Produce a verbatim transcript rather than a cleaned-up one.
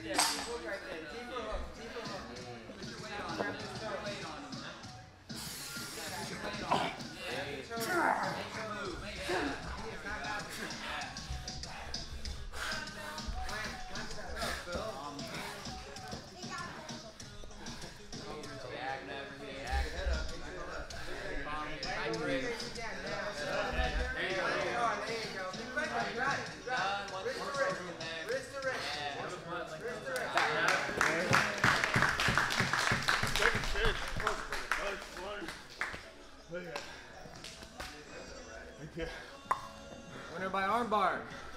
there. Keep hook right there. Keep her hook. Keep her hook. Put your weight on him. Put your weight on him. Put your weight on him. Yeah. Make a move. Make a move. Winner by armbar.